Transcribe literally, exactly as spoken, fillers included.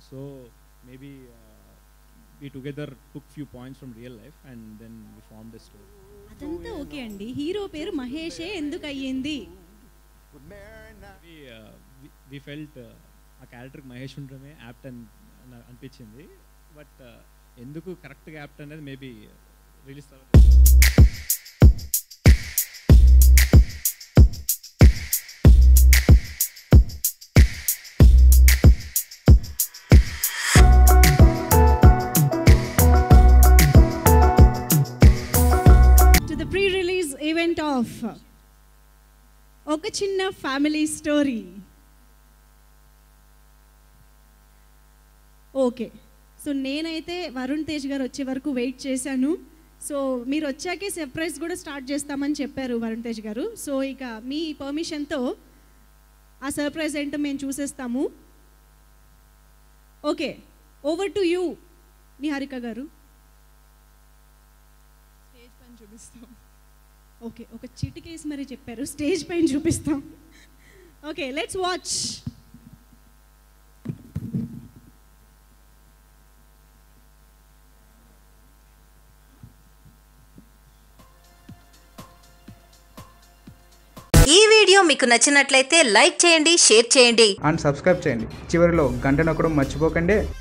So maybe uh, we together took few points from real life and then we formed a story. అదంతా okay అండి, hero పేరు మహేషే ఎందుకు అయ్యింది? Maybe uh, we, we felt uh, ఆ క్యారెక్టర్కి మహేష్ ఉండడమే యాప్ట్ అని అనిపించింది. బట్ ఎందుకు కరెక్ట్గా యాప్ట్ అనేది మేబీ రిలీజ్ తర్వాత. To the pre release event of ఒక చిన్న ఫ్యామిలీ స్టోరీ. ఓకే, సో నేనైతే వరుణ్ తేజ్ గారు వచ్చే వరకు వెయిట్ చేశాను. సో మీరు వచ్చాకే సర్ప్రైజ్ కూడా స్టార్ట్ చేస్తామని చెప్పారు వరుణ్ తేజ్ గారు. సో ఇక మీ పర్మిషన్తో ఆ సర్ప్రైజ్ ఏంటో మేము చూసేస్తాము. Okay, over to you Niharika గారు. స్టేజ్ పైన చూపిస్తాం. ఓకే, ఒక చిటికేసి మరి చెప్పారు స్టేజ్ పైన చూపిస్తాం. Okay, let's watch. ఈ వీడియో మీకు నచ్చినట్లయితే లైక్ చేయండి, షేర్ చేయండి అండ్ సబ్స్క్రైబ్ చేయండి. చివరిలో గంట నొక్కడం మర్చిపోకండి.